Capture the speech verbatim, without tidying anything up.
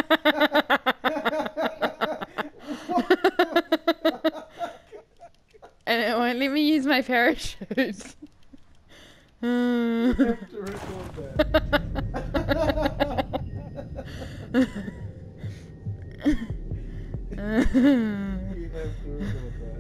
And it won't let me use my parachute. You have to record that. You have to record that.